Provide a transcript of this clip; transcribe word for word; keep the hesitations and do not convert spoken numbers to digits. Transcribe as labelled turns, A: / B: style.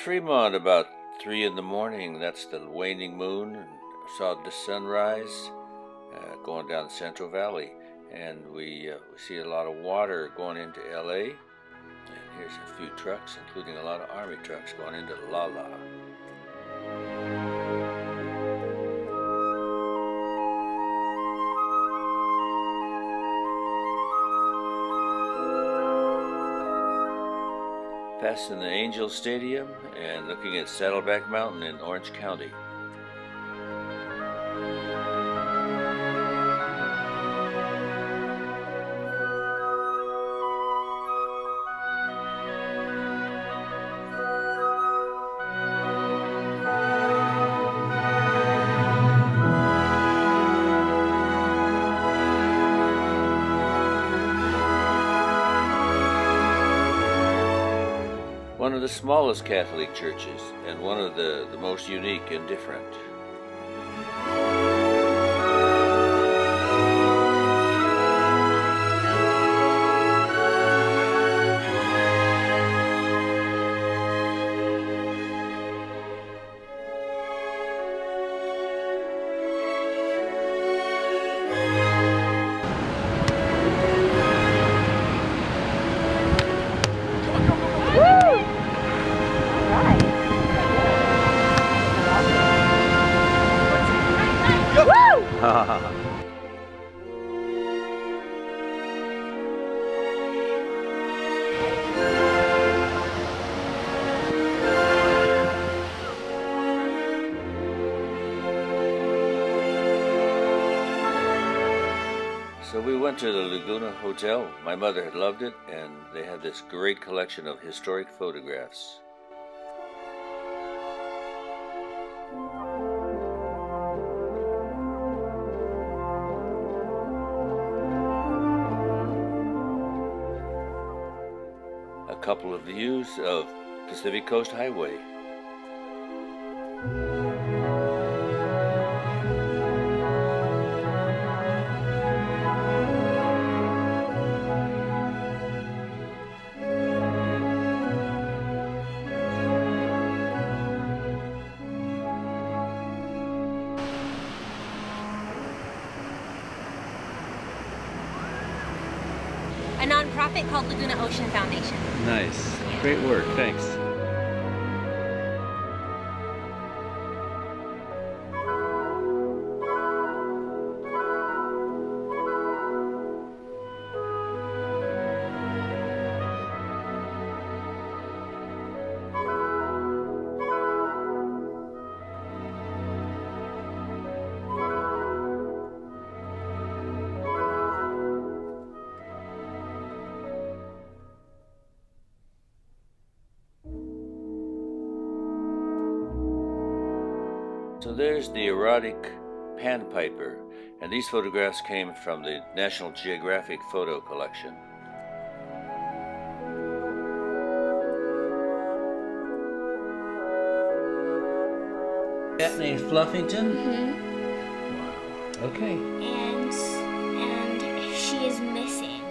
A: Fremont about three in the morning. That's the waning moon. And saw the sunrise uh, going down the Central Valley. And we, uh, we see a lot of water going into L A. And here's a few trucks, including a lot of Army trucks going into La La. Passing the Angel Stadium and looking at Saddleback Mountain in Orange County. One of the smallest Catholic churches, and one of the, the most unique and different. So we went to the Laguna Hotel. My mother had loved it, and they had this great collection of historic photographs. A couple of views of Pacific Coast Highway.
B: A nonprofit called Laguna Ocean Foundation.
C: Nice. Great work. Thanks.
A: So there's the erotic panpiper, and these photographs came from the National Geographic photo collection. That name's Fluffington?
B: Mm-hmm.
A: Wow. Okay.
B: And, and she is missing.